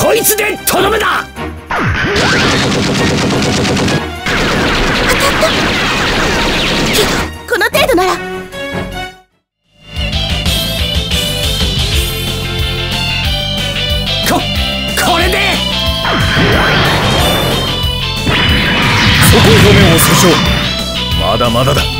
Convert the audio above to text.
こいつでとどめだ。 けどこの程度なら。 これでそこ表面を少々。まだまだだ。